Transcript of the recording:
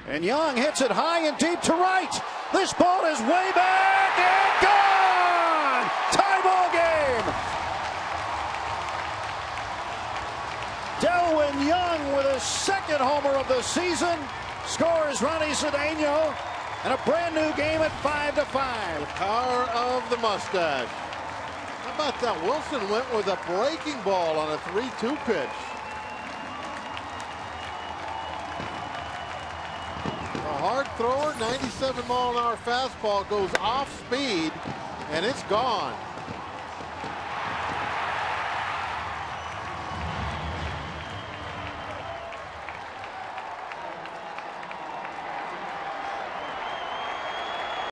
And Young hits it high and deep to right. This ball is way back and gone! Tie ball game! Delwyn Young with his second homer of the season scores Ronnie Cedeno, and a brand new game at 5-5. The power of the mustache. How about that? Wilson went with a breaking ball on a 3-2 pitch. A hard thrower, 97 mile an hour fastball goes off speed, and it's gone.